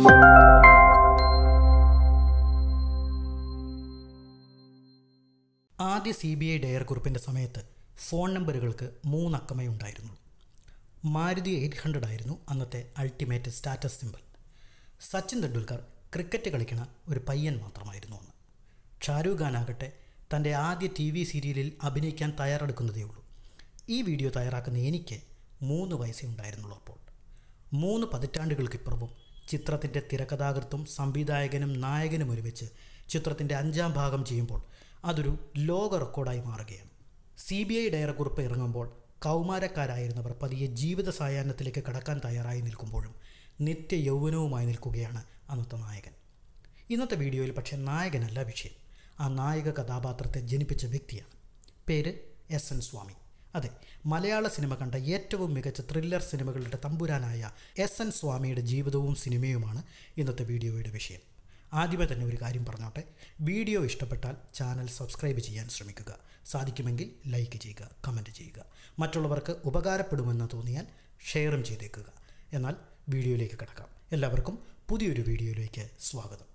ആദ്യ CBI diary കുറിപ്പിൻ്റെ സമയത്ത് phone നമ്പറുകൾക്ക് 3 അക്കമേ ഉണ്ടായിരുന്നുള്ളൂ. മാരുതി 800 ആയിരുന്നു അന്നത്തെ ultimate status symbol. Sachin Tendulkar cricket കളിക്കണ ഒരു പയ്യൻ മാത്രമായിരുന്നു അന്ന്. ഷാരൂഖ് ഖാൻ ആകട്ടെ തൻ്റെ ആദ്യ TV സീരിയലിൽ അഭിനയിക്കാൻ തയ്യാറെടുക്കുന്നതേ ഉള്ളൂ. ഈ വീഡിയോ തയ്യാറാക്കുന്ന എനിക്ക് 3 വയസ്സേ ഉണ്ടായിരുന്നുള്ളൂ. അപ്പോൾ 3 പതിറ്റാണ്ടുകൾക്കിപ്പുറവും ചിത്രത്തിൻ്റെ തിരക്കഥാകൃത്തും സംവിധായകനും നായകനും ഒരുമിച്ച് ചിത്രത്തിൻ്റെ 5ാം ഭാഗം ചെയ്യുമ്പോൾ അതൊരു ലോക റെക്കോർഡായി മാറുകയാണ്. CBI ഡയറി കുറിപ്പ് ഇറങ്ങുമ്പോൾ കൗമാരക്കാരായിരുന്നവർ പതിയെ ജീവിത സായാഹ്നത്തിലേക്ക് കടക്കാൻ തയ്യാറായി നിൽക്കുമ്പോഴും നിത്യ യൗവനവുമായി നിൽക്കുകയാണ് അന്നത്തെ നായകൻ. ഇന്നത്തെ വീഡിയോയിൽ പക്ഷേ നായകനല്ല വിഷയം, ആ നായക കഥാപാത്രത്തെ ജനിപ്പിച്ച വ്യക്തിയാണ്. പേര് SN സ്വാമി. അതെ, മലയാള സിനിമ കണ്ട ഏറ്റവും മികച്ച ത്രില്ലർ സിനിമകളുടെ തമ്പുരാനായ SN സ്വാമിയുടെ ജീവിതവും സിനിമയുമാണ് ഇന്നത്തെ വീഡിയോയുടെ വിഷയം. ആദ്യമേ തന്നെ ഒരു കാര്യം പറഞ്ഞോട്ടെ, വീഡിയോ ഇഷ്ടപ്പെട്ടാൽ ചാനൽ സബ്സ്ക്രൈബ് ചെയ്യാൻ ശ്രമിക്കുക. സാധിക്കുമെങ്കിൽ ലൈക്ക് ചെയ്യുക, കമൻറ്റ് ചെയ്യുക. മറ്റുള്ളവർക്ക് ഉപകാരപ്പെടുമെന്ന് തോന്നിയാൽ ഷെയറും ചെയ്തേക്കുക. എന്നാൽ വീഡിയോയിലേക്ക് കടക്കാം. എല്ലാവർക്കും പുതിയൊരു വീഡിയോയിലേക്ക് സ്വാഗതം.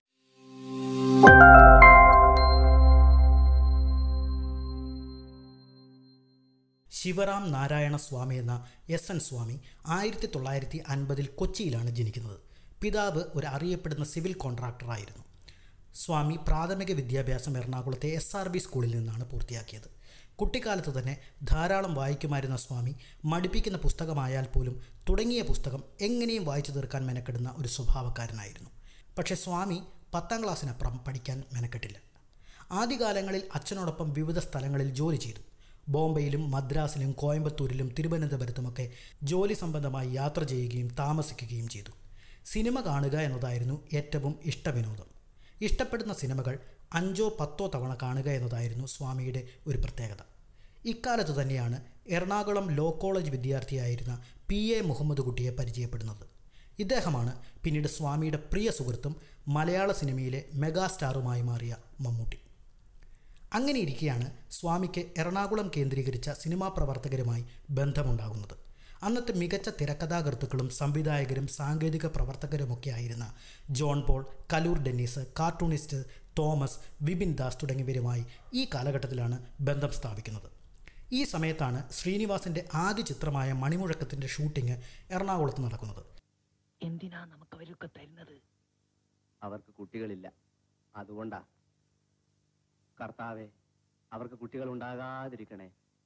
ശിവറാം നാരായണ സ്വാമി എന്ന SN സ്വാമി 1950 കൊച്ചിയിലാണ് ജനിക്കുന്നത്. പിതാവ് ഒരു അറിയപ്പെടുന്ന സിവിൽ കോൺട്രാക്ടറായിരുന്നു. സ്വാമി പ്രാഥമിക വിദ്യാഭ്യാസം എറണാകുളത്തെ SRB സ്കൂളിൽ നിന്നാണ് പൂർത്തിയാക്കിയത്. കുട്ടിക്കാലത്ത് തന്നെ ധാരാളം വായിക്കുമായിരുന്ന സ്വാമി മടുപ്പിക്കുന്ന പുസ്തകമായാൽ പോലും തുടങ്ങിയ പുസ്തകം എങ്ങനെയും വായിച്ചു തീർക്കാൻ മെനക്കെടുന്ന ഒരു സ്വഭാവക്കാരനായിരുന്നു. പക്ഷേ സ്വാമി 10ാം ക്ലാസ്സിനപ്പുറം പഠിക്കാൻ മെനക്കെട്ടില്ല. ആദ്യകാലങ്ങളിൽ അച്ഛനോടൊപ്പം വിവിധ സ്ഥലങ്ങളിൽ ജോലി ചെയ്തു. ബോംബെയിലും മദ്രാസിലും കോയമ്പത്തൂരിലും തിരുവനന്തപുരത്തുമൊക്കെ ജോലി സംബന്ധമായി യാത്ര ചെയ്യുകയും താമസിക്കുകയും ചെയ്തു. സിനിമ കാണുക എന്നതായിരുന്നു ഏറ്റവും ഇഷ്ടവിനോദം. ഇഷ്ടപ്പെടുന്ന സിനിമകൾ 5ഓ 10ഓ തവണ കാണുക എന്നതായിരുന്നു സ്വാമിയുടെ ഒരു പ്രത്യേകത. ഇക്കാലത്ത് തന്നെയാണ് എറണാകുളം ലോ കോളേജ് വിദ്യാർത്ഥിയായിരുന്ന PA മുഹമ്മദ് കുട്ടിയെ പരിചയപ്പെടുന്നത്. ഇദ്ദേഹമാണ് പിന്നീട് സ്വാമിയുടെ പ്രിയ സുഹൃത്തും മലയാള സിനിമയിലെ മെഗാസ്റ്റാറുമായി മാറിയ മമ്മൂട്ടി. അങ്ങനെ ഇരിക്കെയാണ് സ്വാമിക്ക് എറണാകുളം കേന്ദ്രീകരിച്ച സിനിമാ പ്രവർത്തകരുമായി ബന്ധമുണ്ടാകുന്നത്. അന്നത്തെ മികച്ച തിരക്കഥാകൃത്തുക്കളും സംവിധായകരും സാങ്കേതിക പ്രവർത്തകരുമൊക്കെ ആയിരുന്ന John Paul, Kaloor Dennis, cartoonist Thomas, Vipin Das തുടങ്ങിയവരുമായി ഈ കാലഘട്ടത്തിലാണ് ബന്ധം സ്ഥാപിക്കുന്നത്. ഈ സമയത്താണ് ശ്രീനിവാസിൻ്റെ ആദ്യ ചിത്രമായ മണിമുഴക്കത്തിൻ്റെ ഷൂട്ടിംഗ് എറണാകുളത്ത് നടക്കുന്നത്. എന്തിനാ നമുക്ക് അവരൊക്കെ തരുന്നത്? അവർക്ക് കുട്ടികളില്ല, അതുകൊണ്ടാ. കർത്താവേ, അവർക്ക് കുട്ടികൾ ഉണ്ടാകാതിരിക്കണേ.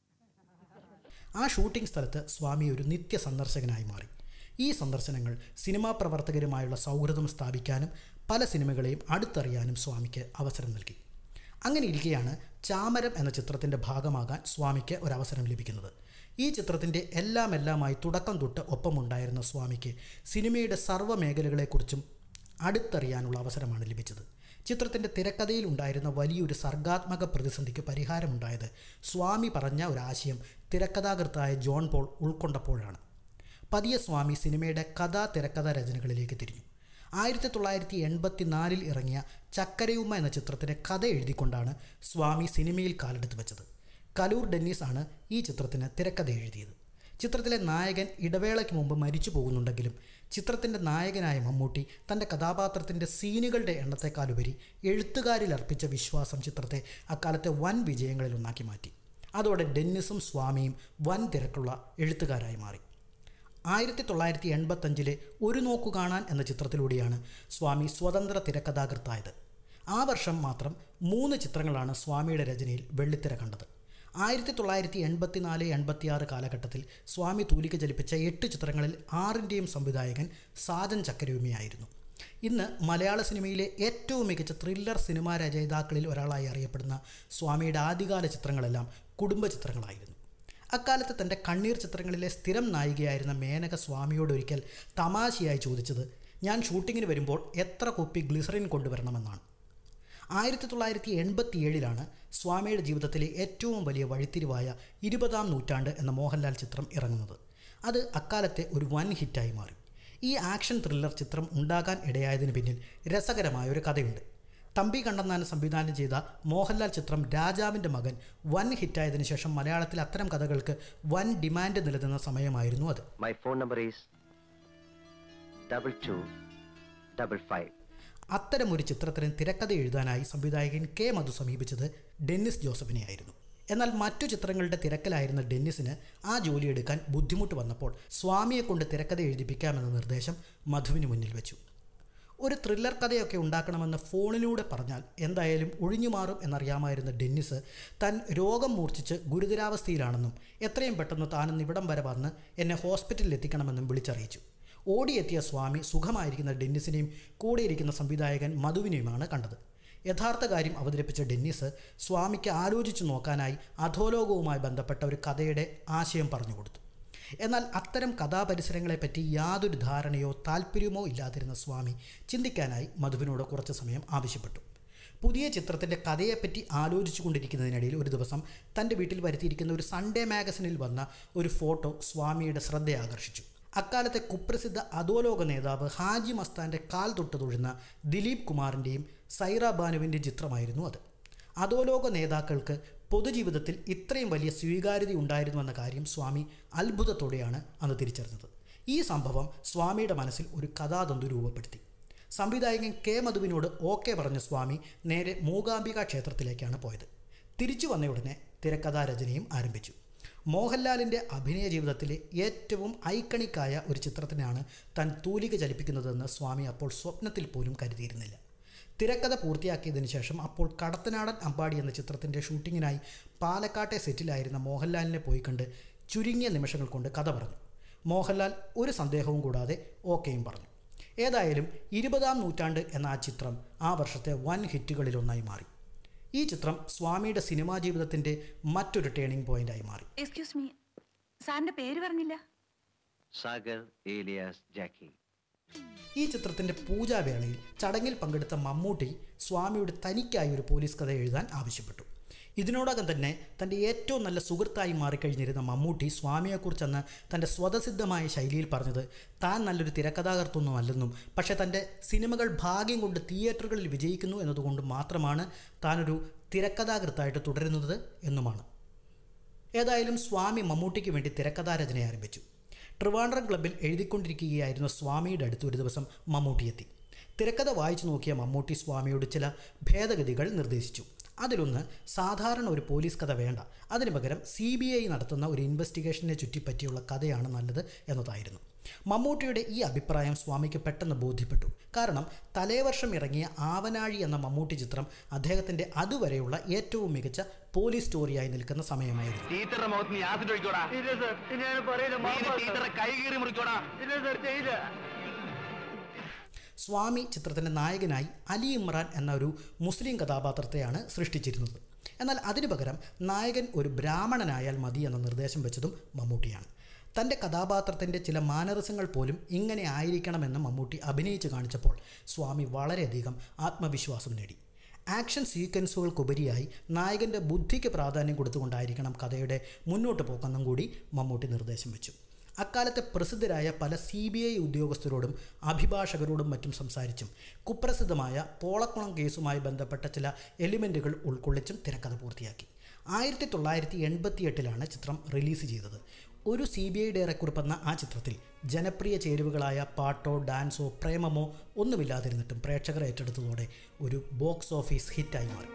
ആ ഷൂട്ടിംഗ് സ്ഥലത്ത് സ്വാമി ഒരു നിത്യ സന്ദർശകനായി മാറി. ഈ സന്ദർശനങ്ങൾ സിനിമാ പ്രവർത്തകരുമായുള്ള സൗഹൃദം സ്ഥാപിക്കാനും പല സിനിമകളെയും അടുത്തറിയാനും സ്വാമിക്ക് അവസരം നൽകി. അങ്ങനെ ഇരിക്കെയാണ് ചാമരം എന്ന ചിത്രത്തിൻ്റെ ഭാഗമാകാൻ സ്വാമിക്ക് ഒരവസരം ലഭിക്കുന്നത്. ഈ ചിത്രത്തിൻ്റെ എല്ലാമായി തുടക്കം തൊട്ട് ഒപ്പമുണ്ടായിരുന്ന സ്വാമിക്ക് സിനിമയുടെ സർവ്വ മേഖലകളെക്കുറിച്ചും അടുത്തറിയാനുള്ള അവസരമാണ് ലഭിച്ചത്. ചിത്രത്തിൻ്റെ തിരക്കഥയിൽ ഉണ്ടായിരുന്ന വലിയൊരു സർഗാത്മക പ്രതിസന്ധിക്ക് പരിഹാരമുണ്ടായത് സ്വാമി പറഞ്ഞ ഒരാശയം തിരക്കഥാകൃത്തായ ജോൺ പോൾ ഉൾക്കൊണ്ടപ്പോഴാണ്. പതിയെ സ്വാമി സിനിമയുടെ തിരക്കഥാ രചനകളിലേക്ക് തിരിഞ്ഞു. 1984 ഇറങ്ങിയ ചക്കരയുമ്മ എന്ന ചിത്രത്തിൻ്റെ കഥ എഴുതിക്കൊണ്ടാണ് സ്വാമി സിനിമയിൽ കാലെടുത്ത് വെച്ചത്. കലൂർ ഡെന്നീസ് ആണ് ഈ ചിത്രത്തിന് തിരക്കഥ എഴുതിയത്. ചിത്രത്തിലെ നായകൻ ഇടവേളയ്ക്ക് മുമ്പ് മരിച്ചു പോകുന്നുണ്ടെങ്കിലും ചിത്രത്തിൻ്റെ നായകനായ മമ്മൂട്ടി തൻ്റെ കഥാപാത്രത്തിൻ്റെ സീനുകളുടെ എണ്ണത്തെക്കാളുപരി എഴുത്തുകാരിൽ അർപ്പിച്ച വിശ്വാസം ചിത്രത്തെ അക്കാലത്തെ വൻ വിജയങ്ങളിലൊന്നാക്കി മാറ്റി. അതോടെ ഡെന്നിസും സ്വാമിയും വൻ തിരക്കുള്ള എഴുത്തുകാരായി മാറി. 1985 ഒരു നോക്കു കാണാൻ എന്ന ചിത്രത്തിലൂടെയാണ് സ്വാമി സ്വതന്ത്ര തിരക്കഥാകൃത്തായത്. ആ വർഷം മാത്രം 3 ചിത്രങ്ങളാണ് സ്വാമിയുടെ രചനയിൽ വെള്ളിത്തിര കണ്ടത്. 1984-86 കാലഘട്ടത്തിൽ സ്വാമി തൂലിക ചലിപ്പിച്ച 8 ചിത്രങ്ങളിൽ 6ൻ്റെയും സംവിധായകൻ സാജൻ ചക്കരയുമ്മയായിരുന്നു. ഇന്ന് മലയാള സിനിമയിലെ ഏറ്റവും മികച്ച ത്രില്ലർ സിനിമാ രചയിതാക്കളിൽ ഒരാളായി അറിയപ്പെടുന്ന സ്വാമിയുടെ ആദ്യകാല ചിത്രങ്ങളെല്ലാം കുടുംബ ചിത്രങ്ങളായിരുന്നു. അക്കാലത്ത് തൻ്റെ കണ്ണീർ ചിത്രങ്ങളിലെ സ്ഥിരം നായികയായിരുന്ന മേനക സ്വാമിയോടൊരിക്കൽ തമാശയായി ചോദിച്ചത്, ഞാൻ ഷൂട്ടിങ്ങിന് വരുമ്പോൾ എത്ര കുപ്പി ഗ്ലിസറിൻ കൊണ്ടുവരണമെന്നാണ്. 1987 സ്വാമിയുടെ ജീവിതത്തിലെ ഏറ്റവും വലിയ വഴിത്തിരിവായ 20ാം നൂറ്റാണ്ട് എന്ന മോഹൻലാൽ ചിത്രം ഇറങ്ങുന്നത്. അത് അക്കാലത്തെ ഒരു വൻ ഹിറ്റായി മാറി. ഈ ആക്ഷൻ ത്രില്ലർ ചിത്രം ഉണ്ടാകാൻ ഇടയായതിന് പിന്നിൽ രസകരമായൊരു കഥയുണ്ട്. തമ്പി കണ്ണന്താനം സംവിധാനം ചെയ്ത മോഹൻലാൽ ചിത്രം രാജാവിൻ്റെ മകൻ വൻ ഹിറ്റായതിനു ശേഷം മലയാളത്തിൽ അത്തരം കഥകൾക്ക് വൻ ഡിമാൻഡ് നിലനിന്ന സമയമായിരുന്നു അത്. My phone number is 22 CBI5 അത്തരമൊരു ചിത്രത്തിന് തിരക്കഥ എഴുതാനായി സംവിധായകൻ കെ മധു സമീപിച്ചത് ഡെന്നിസ് ജോസഫിനെയായിരുന്നു. എന്നാൽ മറ്റു ചിത്രങ്ങളുടെ തിരക്കിലായിരുന്ന ഡെന്നിസിന് ആ ജോലിയെടുക്കാൻ ബുദ്ധിമുട്ട് വന്നപ്പോൾ സ്വാമിയെ കൊണ്ട് തിരക്കഥ എഴുതിപ്പിക്കാമെന്ന നിർദ്ദേശം മധുവിന് മുന്നിൽ വെച്ചു. ഒരു ത്രില്ലർ കഥയൊക്കെ ഉണ്ടാക്കണമെന്ന് ഫോണിലൂടെ പറഞ്ഞാൽ എന്തായാലും ഒഴിഞ്ഞുമാറും എന്നറിയാമായിരുന്ന ഡെന്നിസ് താൻ രോഗം മൂർച്ഛിച്ച് ഗുരുതരാവസ്ഥയിലാണെന്നും എത്രയും പെട്ടെന്ന് താനൊന്ന് ഇവിടം വരെ വന്ന് എന്നെ ഹോസ്പിറ്റലിൽ എത്തിക്കണമെന്നും വിളിച്ചറിയിച്ചു. ഓടിയെത്തിയ സ്വാമി സുഖമായിരിക്കുന്ന ഡെന്നിസിനെയും കൂടെയിരിക്കുന്ന സംവിധായകൻ മധുവിനെയുമാണ് കണ്ടത്. യഥാർത്ഥ കാര്യം അവതരിപ്പിച്ച ഡെന്നിസ് സ്വാമിക്ക് ആലോചിച്ചു നോക്കാനായി അധോലോകവുമായി ബന്ധപ്പെട്ട ഒരു കഥയുടെ ആശയം പറഞ്ഞുകൊടുത്തു. എന്നാൽ അത്തരം കഥാപരിസരങ്ങളെപ്പറ്റി യാതൊരു ധാരണയോ താല്പര്യമോ ഇല്ലാതിരുന്ന സ്വാമി ചിന്തിക്കാനായി മധുവിനോട് കുറച്ച് സമയം ആവശ്യപ്പെട്ടു. പുതിയ ചിത്രത്തിൻ്റെ കഥയെപ്പറ്റി ആലോചിച്ചു കൊണ്ടിരിക്കുന്നതിനിടയിൽ ഒരു ദിവസം തൻ്റെ വീട്ടിൽ വരുത്തിയിരിക്കുന്ന ഒരു സൺഡേ മാഗസിനിൽ വന്ന ഒരു ഫോട്ടോ സ്വാമിയുടെ ശ്രദ്ധയെ ആകർഷിച്ചു. അക്കാലത്തെ കുപ്രസിദ്ധ അധോലോക നേതാവ് ഹാജി മസ്താൻ്റെ കാൽ തൊട്ട് തൊഴുന്ന ദിലീപ് കുമാറിൻ്റെയും സൈറ ബാനുവിൻ്റെയും ചിത്രമായിരുന്നു അത്. അധോലോക നേതാക്കൾക്ക് പൊതുജീവിതത്തിൽ ഇത്രയും വലിയ സ്വീകാര്യത ഉണ്ടായിരുന്നുവെന്ന കാര്യം സ്വാമി അത്ഭുതത്തോടെയാണ് അന്ന് തിരിച്ചറിഞ്ഞത്. ഈ സംഭവം സ്വാമിയുടെ മനസ്സിൽ ഒരു കഥാതന്തു രൂപപ്പെടുത്തി. സംവിധായകൻ കെ മധുവിനോട് ഓക്കെ പറഞ്ഞ സ്വാമി നേരെ മൂകാംബിക ക്ഷേത്രത്തിലേക്കാണ് പോയത്. തിരിച്ചു വന്നയുടനെ തിരക്കഥാരചനയും ആരംഭിച്ചു. മോഹൻലാലിൻ്റെ അഭിനയ ജീവിതത്തിലെ ഏറ്റവും ഐക്കണിക്കായ ഒരു ചിത്രത്തിനാണ് താൻ തൂലിക ചലിപ്പിക്കുന്നതെന്ന് സ്വാമി അപ്പോൾ സ്വപ്നത്തിൽ പോലും കരുതിയിരുന്നില്ല. തിരക്കഥ പൂർത്തിയാക്കിയതിനു ശേഷം അപ്പോൾ കടത്തനാടൻ അമ്പാടി എന്ന ചിത്രത്തിൻ്റെ ഷൂട്ടിങ്ങിനായി പാലക്കാട്ടെ സെറ്റിലായിരുന്ന മോഹൻലാലിനെ പോയി കണ്ട് ചുരുങ്ങിയ നിമിഷങ്ങൾ കൊണ്ട് കഥ പറഞ്ഞു. മോഹൻലാൽ ഒരു സന്ദേഹവും കൂടാതെ ഓക്കെയും പറഞ്ഞു. ഏതായാലും 20-ാം നൂറ്റാണ്ട് എന്ന ആ ചിത്രം ആ വർഷത്തെ വൻ ഹിറ്റുകളിലൊന്നായി മാറി. ഈ ചിത്രം സ്വാമിയുടെ സിനിമാ ജീവിതത്തിൻ്റെ മറ്റൊരു ടേണിംഗ് പോയിന്റായി മാറി. എക്സ്ക്യൂസ് മീ, സാറിന്റെ പേര് പറഞ്ഞില്ല? സാഗർ ഏലിയാസ് ജാക്കി. ഈ ചിത്രത്തിൻ്റെ പൂജാവേളയിൽ ചടങ്ങിൽ പങ്കെടുത്ത മമ്മൂട്ടി സ്വാമിയുടെ തനിക്കായി ഒരു പോലീസ് കഥ എഴുതാൻ ആവശ്യപ്പെട്ടു. ഇതിനോടകം തന്നെ തൻ്റെ ഏറ്റവും നല്ല സുഹൃത്തായി മാറിക്കഴിഞ്ഞിരുന്ന മമ്മൂട്ടി സ്വാമിയെക്കുറിച്ചെന്ന് തൻ്റെ സ്വതസിദ്ധമായ ശൈലിയിൽ പറഞ്ഞത് താൻ നല്ലൊരു തിരക്കഥാകൃത്തൊന്നും അല്ലെന്നും പക്ഷേ തൻ്റെ സിനിമകൾ ഭാഗ്യം കൊണ്ട് തിയേറ്ററുകളിൽ വിജയിക്കുന്നു എന്നതുകൊണ്ട് മാത്രമാണ് താനൊരു തിരക്കഥാകൃത്തായിട്ട് തുടരുന്നത് എന്നുമാണ്. ഏതായാലും സ്വാമി മമ്മൂട്ടിക്ക് വേണ്ടി തിരക്കഥാരചന ആരംഭിച്ചു. ട്രിവാൻഡ്രം ക്ലബ്ബിൽ എഴുതിക്കൊണ്ടിരിക്കുകയായിരുന്ന സ്വാമിയുടെ അടുത്ത് ഒരു ദിവസം മമ്മൂട്ടി എത്തി. തിരക്കഥ വായിച്ചു നോക്കിയ മമ്മൂട്ടി സ്വാമിയോട് ചില ഭേദഗതികൾ നിർദ്ദേശിച്ചു. അതിലൊന്ന്, സാധാരണ ഒരു പോലീസ് കഥ വേണ്ട, അതിനു പകരം CBI നടത്തുന്ന ഒരു ഇൻവെസ്റ്റിഗേഷനെ ചുറ്റിപ്പറ്റിയുള്ള കഥയാണ് നല്ലത് എന്നതായിരുന്നു. മമ്മൂട്ടിയുടെ ഈ അഭിപ്രായം സ്വാമിക്ക് പെട്ടെന്ന് ബോധ്യപ്പെട്ടു. കാരണം തലേവർഷം ഇറങ്ങിയ ആവനാഴി എന്ന മമ്മൂട്ടി ചിത്രം അദ്ദേഹത്തിൻ്റെ അതുവരെയുള്ള ഏറ്റവും മികച്ച പോലീസ് സ്റ്റോറിയായി നിൽക്കുന്ന സമയമായിരുന്നു. സ്വാമി ചിത്രത്തിൻ്റെ നായകനായി അലി ഇമ്രാൻ എന്ന ഒരു മുസ്ലിം കഥാപാത്രത്തെയാണ് സൃഷ്ടിച്ചിരുന്നത്. എന്നാൽ അതിനു പകരം നായകൻ ഒരു ബ്രാഹ്മണനായാൽ മതി എന്ന നിർദ്ദേശം വെച്ചതും മമ്മൂട്ടിയാണ്. തൻ്റെ കഥാപാത്രത്തിൻ്റെ ചില മാനറിസങ്ങൾ പോലും ഇങ്ങനെ ആയിരിക്കണമെന്ന് മമ്മൂട്ടി അഭിനയിച്ച് കാണിച്ചപ്പോൾ സ്വാമി വളരെയധികം ആത്മവിശ്വാസം നേടി. ആക്ഷൻ സീക്വൻസുകൾക്കുപരിയായി നായകൻ്റെ ബുദ്ധിക്ക് പ്രാധാന്യം കൊടുത്തുകൊണ്ടായിരിക്കണം കഥയുടെ മുന്നോട്ട് പോക്കെന്നും കൂടി മമ്മൂട്ടി നിർദ്ദേശം വെച്ചു. അക്കാലത്തെ പ്രസിദ്ധരായ പല CBI ഉദ്യോഗസ്ഥരോടും അഭിഭാഷകരോടും മറ്റും സംസാരിച്ചും കുപ്രസിദ്ധമായ പോളക്കുളം കേസുമായി ബന്ധപ്പെട്ട ചില എലിമെൻറ്റുകൾ ഉൾക്കൊള്ളിച്ചും തിരക്കഥ പൂർത്തിയാക്കി. 1988 ചിത്രം റിലീസ് ചെയ്തത്. ഒരു CBI ഡയറക്കുറിപ്പെന്ന ആ ചിത്രത്തിൽ ജനപ്രിയ ചേരുവകളായ പാട്ടോ ഡാൻസോ പ്രേമമോ ഒന്നുമില്ലാതിരുന്നിട്ടും പ്രേക്ഷകർ ഏറ്റെടുത്തതോടെ ഒരു ബോക്സ് ഓഫീസ് ഹിറ്റായി മാറി.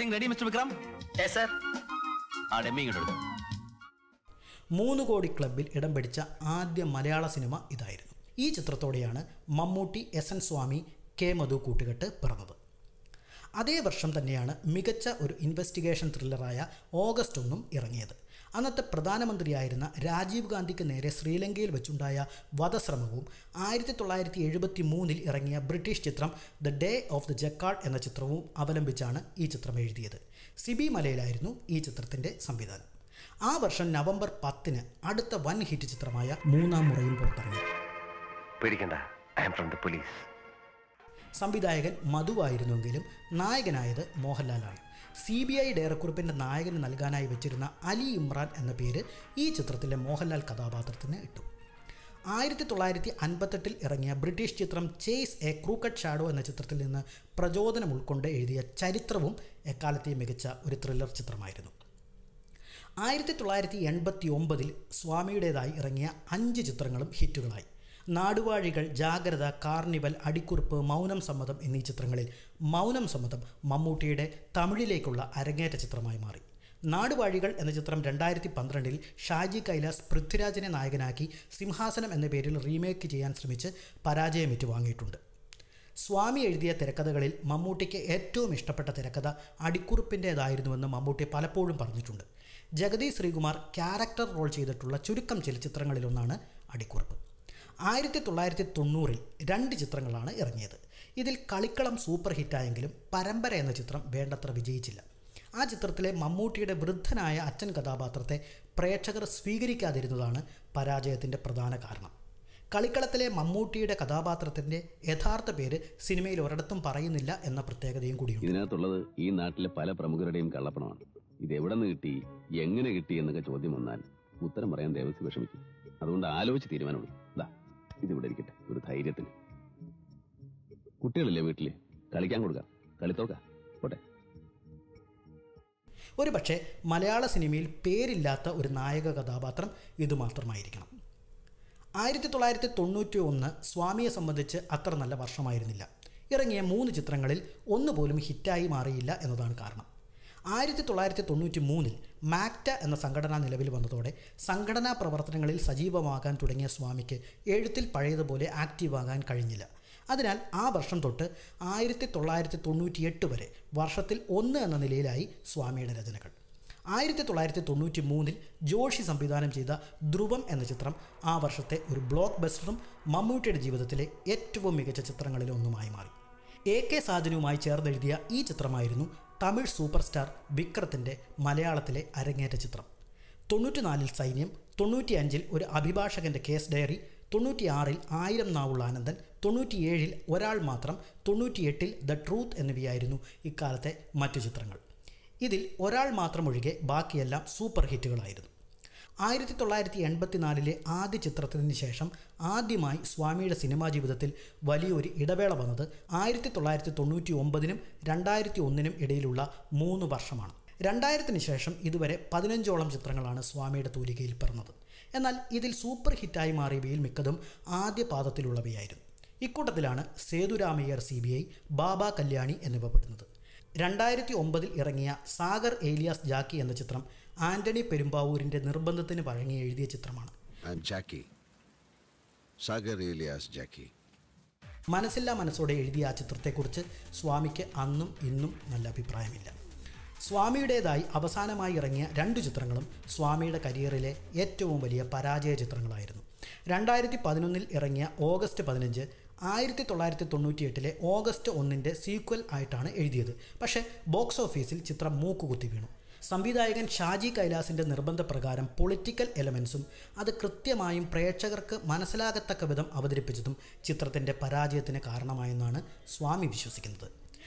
3 കോടി ക്ലബിൽ ഇടം പിടിച്ച ആദ്യ മലയാള സിനിമ ഇതായിരുന്നു. ഈ ചിത്രത്തോടെയാണ് മമ്മൂട്ടി, SN സ്വാമി, കെ മധു കൂട്ടുകെട്ട് പിറന്നത്. അതേ വർഷം തന്നെയാണ് മികച്ച ഒരു ഇൻവെസ്റ്റിഗേഷൻ ത്രില്ലറായ ഓഗസ്റ്റ് 1 ഇറങ്ങിയത്. അന്നത്തെ പ്രധാനമന്ത്രിയായിരുന്ന രാജീവ് ഗാന്ധിക്ക് നേരെ ശ്രീലങ്കയിൽ വെച്ചുണ്ടായ വധശ്രമവും 1973 ഇറങ്ങിയ ബ്രിട്ടീഷ് ചിത്രം the day of the jackal എന്ന ചിത്രവും അവലംബിച്ചാണ് ഈ ചിത്രം എഴുതിയത്. സിബി മലയിലായിരുന്നു ഈ ചിത്രത്തിൻ്റെ സംവിധാനം. ആ വർഷം നവംബർ 10 അടുത്ത വൻ ഹിറ്റ് ചിത്രമായ മൂന്നാം മുറയും പുറത്തിറങ്ങി. സംവിധായകൻ മധുവായിരുന്നുവെങ്കിലും നായകനായത് മോഹൻലാലാണ്. CBI ഡയറക്കുറിപ്പിൻ്റെ നായകന് നൽകാനായി വെച്ചിരുന്ന അലി ഇമ്രാൻ എന്ന പേര് ഈ ചിത്രത്തിലെ മോഹൻലാൽ കഥാപാത്രത്തിന് ഇട്ടു. 1958 ഇറങ്ങിയ ബ്രിട്ടീഷ് ചിത്രം ചേസ് എ ക്രൂക്കഡ് ഷാഡോ എന്ന ചിത്രത്തിൽ നിന്ന് പ്രചോദനം ഉൾക്കൊണ്ട് എഴുതിയ ചരിത്രവും എക്കാലത്തെയും മികച്ച ഒരു ത്രില്ലർ ചിത്രമായിരുന്നു. 1989 സ്വാമിയുടേതായി ഇറങ്ങിയ 5 ചിത്രങ്ങളും ഹിറ്റുകളായി. നാടുവാഴികൾ, ജാഗ്രത, കാർണിവൽ, അടിക്കുറിപ്പ്, മൗനം സമ്മതം എന്നീ ചിത്രങ്ങളിൽ മൗനം സമ്മതം മമ്മൂട്ടിയുടെ തമിഴിലേക്കുള്ള അരങ്ങേറ്റ ചിത്രമായി മാറി. നാടുവാഴികൾ എന്ന ചിത്രം 2012 ഷാജി കൈലാസ് പൃഥ്വിരാജിനെ നായകനാക്കി സിംഹാസനം എന്ന പേരിൽ റീമേക്ക് ചെയ്യാൻ ശ്രമിച്ച് പരാജയം ഏറ്റുവാങ്ങിയിട്ടുണ്ട്. സ്വാമി എഴുതിയ തിരക്കഥകളിൽ മമ്മൂട്ടിക്ക് ഏറ്റവും ഇഷ്ടപ്പെട്ട തിരക്കഥ അടിക്കുറിപ്പിൻ്റേതായിരുന്നുവെന്ന് മമ്മൂട്ടി പലപ്പോഴും പറഞ്ഞിട്ടുണ്ട്. ജഗതി ശ്രീകുമാർ ക്യാരക്ടർ റോൾ ചെയ്തിട്ടുള്ള ചുരുക്കം ചലച്ചിത്രങ്ങളിലൊന്നാണ് അടിക്കുറിപ്പ്. 1990 2 ചിത്രങ്ങളാണ് ഇറങ്ങിയത്. ഇതിൽ കളിക്കളം സൂപ്പർ ഹിറ്റായെങ്കിലും പരമ്പര എന്ന ചിത്രം വേണ്ടത്ര വിജയിച്ചില്ല. ആ ചിത്രത്തിലെ മമ്മൂട്ടിയുടെ വൃദ്ധനായ അച്ഛൻ കഥാപാത്രത്തെ പ്രേക്ഷകർ സ്വീകരിക്കാതിരുന്നതാണ് പരാജയത്തിൻ്റെ പ്രധാന കാരണം. കളിക്കളത്തിലെ മമ്മൂട്ടിയുടെ കഥാപാത്രത്തിൻ്റെ യഥാർത്ഥ പേര് സിനിമയിൽ ഒരിടത്തും പറയുന്നില്ല എന്ന പ്രത്യേകതയും കൂടിയുണ്ട്. ഇതിനകത്തുള്ളത് ഈ നാട്ടിലെ പല പ്രമുഖരുടെയും കള്ളപ്പണമാണ്. ഇത് എവിടെ നിന്ന് കിട്ടി, എങ്ങനെ കിട്ടി എന്നൊക്കെ ചോദ്യം വന്നാൽ ഉത്തരം പറയാൻ ദേവസ്വം വിഷമിക്കും. അതുകൊണ്ട് ആലോചിച്ച് തീരുമാനമുള്ളൂ. ഇതിവിടെ ഇരിക്കട്ടെ, ഒരു ധൈര്യത്തിന്. കുട്ടികളില്ലേ വീട്ടില്, കളിക്കാൻ കൊടുക്കാം, കളിത്തോക്കാം, പോട്ടെ. ഒരു പക്ഷേ മലയാള സിനിമയിൽ പേരില്ലാത്ത ഒരു നായക കഥാപാത്രം ഇതുമാത്രമായിരിക്കണം. 1991 സ്വാമിയെ സംബന്ധിച്ച് അത്ര നല്ല വർഷമായിരുന്നില്ല. ഇറങ്ങിയ 3 ചിത്രങ്ങളിൽ ഒന്നുപോലും ഹിറ്റായി മാറിയില്ല എന്നതാണ് കാരണം. 1993 മാക്ട എന്ന സംഘടന നിലവിൽ വന്നതോടെ സംഘടനാ പ്രവർത്തനങ്ങളിൽ സജീവമാകാൻ തുടങ്ങിയ സ്വാമിക്ക് എഴുത്തിൽ പഴയതുപോലെ ആക്റ്റീവാകാൻ കഴിഞ്ഞില്ല. അതിനാൽ ആ വർഷം തൊട്ട് 1998 വരെ വർഷത്തിൽ 1 എന്ന നിലയിലായി സ്വാമിയുടെ രചനകൾ. 1993 ജോഷി സംവിധാനം ചെയ്ത ധ്രുവം എന്ന ചിത്രം ആ വർഷത്തെ ഒരു ബ്ലോക്ക് ബസ്റ്ററും മമ്മൂട്ടിയുടെ ജീവിതത്തിലെ ഏറ്റവും മികച്ച ചിത്രങ്ങളിൽ ഒന്നുമായി മാറി. AK സാജനുമായി ചേർന്നെഴുതിയ ഈ ചിത്രമായിരുന്നു തമിഴ് സൂപ്പർ സ്റ്റാർ വിക്രത്തിൻ്റെ മലയാളത്തിലെ അരങ്ങേറ്റ ചിത്രം. 94 സൈന്യം, 95 ഒരു അഭിഭാഷകൻ്റെ കേസ് ഡയറി, 96 1000 നാവുള്ള ആനന്ദൻ, 97 ഒരാൾ മാത്രം, 98 ദ ട്രൂത്ത് എന്നിവയായിരുന്നു ഇക്കാലത്തെ മറ്റു ചിത്രങ്ങൾ. ഇതിൽ ഒരാൾ മാത്രം ഒഴികെ ബാക്കിയെല്ലാം സൂപ്പർ ഹിറ്റുകളായിരുന്നു. 1984 ആദ്യ ചിത്രത്തിന് ശേഷം ആദ്യമായി സ്വാമിയുടെ സിനിമാ ജീവിതത്തിൽ വലിയൊരു ഇടവേള വന്നത് 1999 2001 ഇടയിലുള്ള 3 വർഷമാണ്. 2000 ശേഷം ഇതുവരെ 15ഓളം ചിത്രങ്ങളാണ് സ്വാമിയുടെ തൂലികയിൽ പിറന്നത്. എന്നാൽ ഇതിൽ സൂപ്പർ ഹിറ്റായി മാറിയവയിൽ മിക്കതും ആദ്യ പാദത്തിലുള്ളവയായിരുന്നു. ഇക്കൂട്ടത്തിലാണ് സേതുരാമയ്യർ CBI, ബാബ കല്യാണി എന്നിവ പെടുന്നത്. 2009 ഇറങ്ങിയ സാഗർ ഏലിയാസ് ജാക്കി എന്ന ചിത്രം ആന്റണി പെരുമ്പാവൂരിൻ്റെ നിർബന്ധത്തിന് വഴങ്ങി എഴുതിയ ചിത്രമാണ്. മനസ്സില്ലാ മനസ്സോടെ എഴുതിയ ആ ചിത്രത്തെക്കുറിച്ച് സ്വാമിക്ക് അന്നും ഇന്നും നല്ല അഭിപ്രായമില്ല. സ്വാമിയുടേതായി അവസാനമായി ഇറങ്ങിയ 2 ചിത്രങ്ങളും സ്വാമിയുടെ കരിയറിലെ ഏറ്റവും വലിയ പരാജയ ചിത്രങ്ങളായിരുന്നു. 2011 ഇറങ്ങിയ ഓഗസ്റ്റ് 15 1998 ഓഗസ്റ്റ് 1 സീക്വൽ ആയിട്ടാണ് എഴുതിയത്. പക്ഷേ ബോക്സ് ഓഫീസിൽ ചിത്രം മൂക്കുകുത്തി വീണു. സംവിധായകൻ ഷാജി കൈലാസിൻ്റെ നിർബന്ധപ്രകാരം പൊളിറ്റിക്കൽ എലമെൻസും അത് കൃത്യമായും പ്രേക്ഷകർക്ക് മനസ്സിലാകത്തക്ക വിധം അവതരിപ്പിച്ചതും ചിത്രത്തിൻ്റെ പരാജയത്തിന് കാരണമായെന്നാണ് സ്വാമി വിശ്വസിക്കുന്നത്.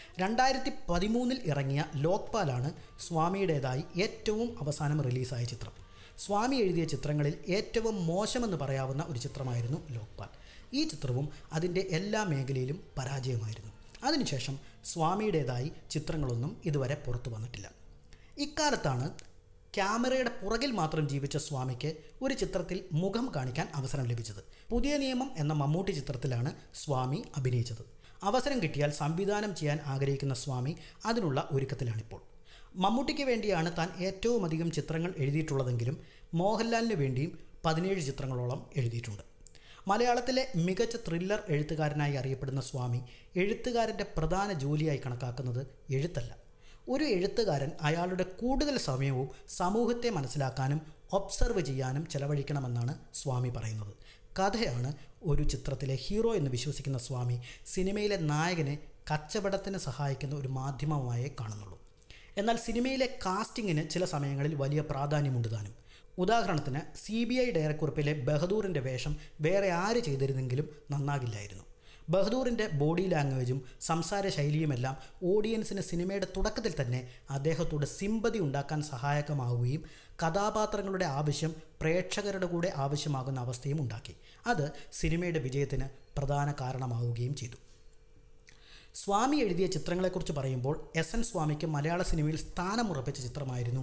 2013 ഇറങ്ങിയ ലോക്പാലാണ് സ്വാമിയുടേതായി ഏറ്റവും അവസാനം റിലീസായ ചിത്രം. സ്വാമി എഴുതിയ ചിത്രങ്ങളിൽ ഏറ്റവും മോശമെന്ന് പറയാവുന്ന ഒരു ചിത്രമായിരുന്നു ലോക്പാൽ. ഈ ചിത്രവും അതിൻ്റെ എല്ലാ മേഖലയിലും പരാജയമായിരുന്നു. അതിനുശേഷം സ്വാമിയുടേതായി ചിത്രങ്ങളൊന്നും ഇതുവരെ പുറത്തു വന്നിട്ടില്ല. ഇക്കാലത്താണ് ക്യാമറയുടെ പുറകിൽ മാത്രം ജീവിച്ച സ്വാമിക്ക് ഒരു ചിത്രത്തിൽ മുഖം കാണിക്കാൻ അവസരം ലഭിച്ചത്. പുതിയ നിയമം എന്ന മമ്മൂട്ടി ചിത്രത്തിലാണ് സ്വാമി അഭിനയിച്ചത്. അവസരം കിട്ടിയാൽ സംവിധാനം ചെയ്യാൻ ആഗ്രഹിക്കുന്ന സ്വാമി അതിനുള്ള ഒരുക്കത്തിലാണിപ്പോൾ. മമ്മൂട്ടിക്ക് വേണ്ടിയാണ് താൻ ഏറ്റവും അധികം ചിത്രങ്ങൾ എഴുതിയിട്ടുള്ളതെങ്കിലും മോഹൻലാലിന് വേണ്ടിയും 17 ചിത്രങ്ങളോളം എഴുതിയിട്ടുണ്ട്. മലയാളത്തിലെ മികച്ച ത്രില്ലർ എഴുത്തുകാരനായി അറിയപ്പെടുന്ന സ്വാമി എഴുത്തുകാരൻ്റെ പ്രധാന ജോലിയായി കണക്കാക്കുന്നത് എഴുത്തല്ല. ഒരു എഴുത്തുകാരൻ അയാളുടെ കൂടുതൽ സമയവും സമൂഹത്തെ മനസ്സിലാക്കാനും ഒബ്സർവ് ചെയ്യാനും ചെലവഴിക്കണമെന്നാണ് സ്വാമി പറയുന്നത്. കഥയാണ് ഒരു ചിത്രത്തിലെ ഹീറോ എന്ന് വിശ്വസിക്കുന്ന സ്വാമി സിനിമയിലെ നായകനെ കച്ചവടത്തിന് സഹായിക്കുന്ന ഒരു മാധ്യമമായേ കാണുന്നുള്ളൂ. എന്നാൽ സിനിമയിലെ കാസ്റ്റിങ്ങിന് ചില സമയങ്ങളിൽ വലിയ പ്രാധാന്യമുണ്ട് താനും. ഉദാഹരണത്തിന് CBI ഡയറക്കുറിപ്പിലെ ബഹദൂറിൻ്റെ വേഷം വേറെ ആര് ചെയ്തിരുന്നെങ്കിലും നന്നാകില്ലായിരുന്നു. ബഹദൂറിൻ്റെ ബോഡി ലാംഗ്വേജും സംസാര ശൈലിയുമെല്ലാം ഓഡിയൻസിന് സിനിമയുടെ തുടക്കത്തിൽ തന്നെ അദ്ദേഹത്തോട് സിമ്പതി ഉണ്ടാക്കാൻ സഹായകമാവുകയും കഥാപാത്രങ്ങളുടെ ആവശ്യം പ്രേക്ഷകരുടെ കൂടെ ആവശ്യമാകുന്ന അവസ്ഥയും ഉണ്ടാക്കി. അത് സിനിമയുടെ വിജയത്തിന് പ്രധാന കാരണമാവുകയും ചെയ്തു. സ്വാമി എഴുതിയ ചിത്രങ്ങളെക്കുറിച്ച് പറയുമ്പോൾ SN സ്വാമിക്ക് മലയാള സിനിമയിൽ സ്ഥാനമുറപ്പിച്ച ചിത്രമായിരുന്നു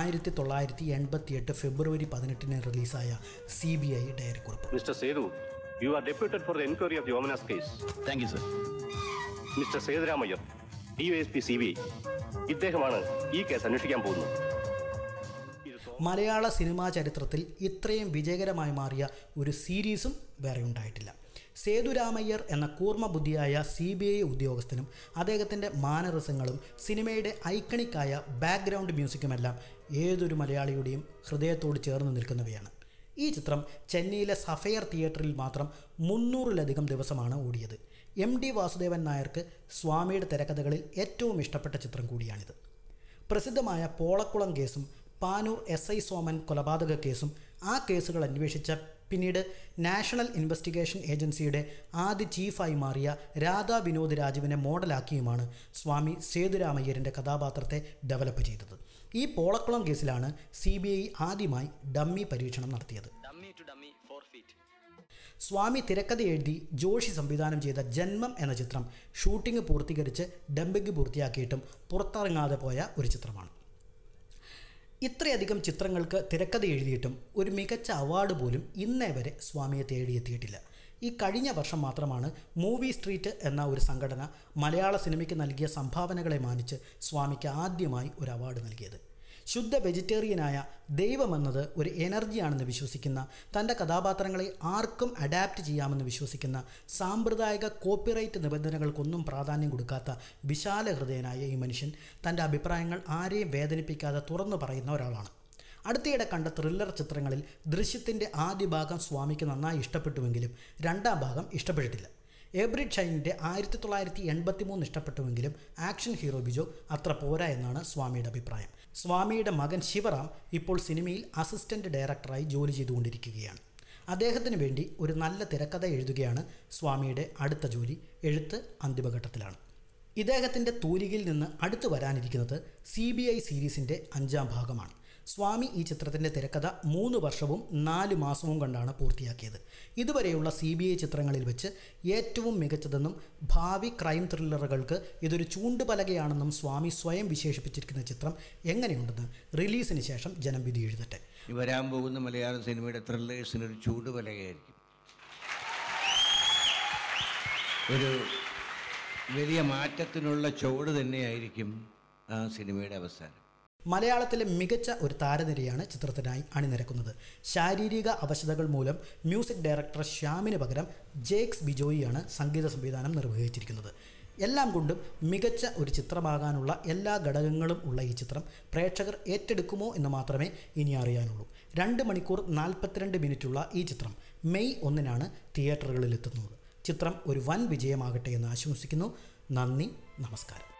1988 ഫെബ്രുവരി 18 റിലീസായ CBI ഡയറിക്കുറിപ്പ്. Mister Sethu, You are deputed for the inquiry of the Omanas case. Thank you sir. Mr. Sethurama Iyer, DOSP CBI. ഇദ്ദേഹമാണ് ഈ കേസ് അന്വേഷിക്കാൻ പോകുന്നത്. മലയാള സിനിമാ ചരിത്രത്തിൽ ഇത്രയും വിജയകരമായി മാറിയ ഒരു സീരീസും വേറെ ഉണ്ടായിട്ടില്ല. സേതുരാമയ്യർ എന്ന കൂർമ്മബുദ്ധിയായ CBI ഉദ്യോഗസ്ഥനും അദ്ദേഹത്തിൻ്റെ മാനറിസങ്ങളും സിനിമയുടെ ഐക്കണിക്കായ ബാക്ക്ഗ്രൗണ്ട് മ്യൂസിക്കുമെല്ലാം ഏതൊരു മലയാളിയുടെയും ഹൃദയത്തോട് ചേർന്ന് നിൽക്കുന്നവയാണ്. ഈ ചിത്രം ചെന്നൈയിലെ സഫയർ തിയേറ്ററിൽ മാത്രം 300-ലധികം ദിവസമാണ് ഓടിയത്. MD വാസുദേവൻ നായർക്ക് സ്വാമിയുടെ തിരക്കഥകളിൽ ഏറ്റവും ഇഷ്ടപ്പെട്ട ചിത്രം കൂടിയാണിത്. പ്രസിദ്ധമായ പോളക്കുളം കേസും പാനൂർ SI സോമൻ കൊലപാതക കേസും ആ കേസുകൾ അന്വേഷിച്ച പിന്നീട് നാഷണൽ ഇൻവെസ്റ്റിഗേഷൻ ഏജൻസിയുടെ ആദ്യ ചീഫായി മാറിയ രാധാ വിനോദ് രാജുവിനെ മോഡലാക്കിയുമാണ് സ്വാമി സേതുരാമയ്യരിൻ്റെ കഥാപാത്രത്തെ ഡെവലപ്പ് ചെയ്തത്. ഈ പോളക്കുളം കേസിലാണ് CBI ആദ്യമായി ഡമ്മി പരീക്ഷണം നടത്തിയത്. സ്വാമി തിരക്കഥ എഴുതി ജോഷി സംവിധാനം ചെയ്ത ജന്മം എന്ന ചിത്രം ഷൂട്ടിംഗ് പൂർത്തീകരിച്ച് ഡംബിംഗ് പൂർത്തിയാക്കിയിട്ടും പുറത്തിറങ്ങാതെ പോയ ഒരു ചിത്രമാണ്. ഇത്രയധികം ചിത്രങ്ങൾക്ക് തിരക്കഥ എഴുതിയിട്ടും ഒരു മികച്ച അവാർഡ് പോലും ഇന്നേ വരെ സ്വാമിയെ തേടിയെത്തിയിട്ടില്ല. ഈ കഴിഞ്ഞ വർഷം മാത്രമാണ് മൂവി സ്ട്രീറ്റ് എന്ന ഒരു സംഘടന മലയാള സിനിമയ്ക്ക് നൽകിയ സംഭാവനകളെ മാനിച്ച് സ്വാമിക്ക് ആദ്യമായി ഒരു അവാർഡ് നൽകിയത്. ശുദ്ധ വെജിറ്റേറിയനായ ദൈവമെന്നത് ഒരു എനർജിയാണെന്ന് വിശ്വസിക്കുന്ന, തൻ്റെ കഥാപാത്രങ്ങളെ ആർക്കും അഡാപ്റ്റ് ചെയ്യാമെന്ന് വിശ്വസിക്കുന്ന, സാമ്പ്രദായിക കോപ്പിറൈറ്റ് നിബന്ധനകൾക്കൊന്നും പ്രാധാന്യം കൊടുക്കാത്ത വിശാല ഹൃദയനായ ഈ മനുഷ്യൻ തൻ്റെ അഭിപ്രായങ്ങൾ ആരെയും വേദനിപ്പിക്കാതെ തുറന്നു പറയുന്ന ഒരാളാണ്. അടുത്തിടെ കണ്ട ത്രില്ലർ ചിത്രങ്ങളിൽ ദൃശ്യത്തിൻ്റെ ആദ്യ ഭാഗം സ്വാമിക്ക് നന്നായി ഇഷ്ടപ്പെട്ടുവെങ്കിലും രണ്ടാം ഭാഗം ഇഷ്ടപ്പെട്ടിട്ടില്ല. എബ്രിഡ് ഷൈനിൻ്റെ 1983 ഇഷ്ടപ്പെട്ടുവെങ്കിലും ആക്ഷൻ ഹീറോ ബിജോ അത്ര പോരാ എന്നാണ് സ്വാമിയുടെ അഭിപ്രായം. സ്വാമിയുടെ മകൻ ശിവറാം ഇപ്പോൾ സിനിമയിൽ അസിസ്റ്റൻ്റ് ഡയറക്ടറായി ജോലി ചെയ്തുകൊണ്ടിരിക്കുകയാണ്. അദ്ദേഹത്തിന് വേണ്ടി ഒരു നല്ല തിരക്കഥ എഴുതുകയാണ് സ്വാമിയുടെ അടുത്ത ജോലി. എഴുത്ത് അന്തിമഘട്ടത്തിലാണ്. ഇദ്ദേഹത്തിൻ്റെ തൂലികയിൽ നിന്ന് അടുത്ത് വരാനിരിക്കുന്നത് CBI സീരീസിൻ്റെ 5ാം ഭാഗമാണ്. സ്വാമി ഈ ചിത്രത്തിൻ്റെ തിരക്കഥ 3 വർഷവും 4 മാസവും കൊണ്ടാണ് പൂർത്തിയാക്കിയത്. ഇതുവരെയുള്ള CBI ചിത്രങ്ങളിൽ വെച്ച് ഏറ്റവും മികച്ചതെന്നും ഭാവി ക്രൈം ത്രില്ലറുകൾക്ക് ഇതൊരു ചൂണ്ടുപലകയാണെന്നും സ്വാമി സ്വയം വിശേഷിപ്പിച്ചിരിക്കുന്ന ചിത്രം എങ്ങനെയുണ്ടെന്ന് റിലീസിന് ശേഷം ജനം വിധി എഴുതട്ടെ. വരാൻ പോകുന്ന മലയാള സിനിമയുടെ ത്രില്ലേഴ്സിനൊരു ചൂണ്ടുപലകയായിരിക്കും. ഒരു വലിയ മാറ്റത്തിനുള്ള ചുവട് തന്നെയായിരിക്കും ആ സിനിമയുടെ അവസാനം. മലയാളത്തിലെ മികച്ച ഒരു താരനിരയാണ് ചിത്രത്തിനായി അണിനിരക്കുന്നത്. ശാരീരിക അവശതകൾ മൂലം മ്യൂസിക് ഡയറക്ടർ ശ്യാമിന് പകരം ജേക്സ് ബിജോയിയാണ് സംഗീത സംവിധാനം നിർവഹിച്ചിരിക്കുന്നത്. എല്ലാം കൊണ്ടും മികച്ച ഒരു ചിത്രമാകാനുള്ള എല്ലാ ഘടകങ്ങളും ഉള്ള ഈ ചിത്രം പ്രേക്ഷകർ ഏറ്റെടുക്കുമോ എന്ന് മാത്രമേ ഇനി അറിയാനുള്ളൂ. 2 മണിക്കൂർ 42 മിനിറ്റുള്ള ഈ ചിത്രം മെയ് 1 തിയേറ്ററുകളിൽ എത്തുന്നത്. ചിത്രം ഒരു വൻ വിജയമാകട്ടെ എന്ന് ആശംസിക്കുന്നു. നന്ദി, നമസ്കാരം.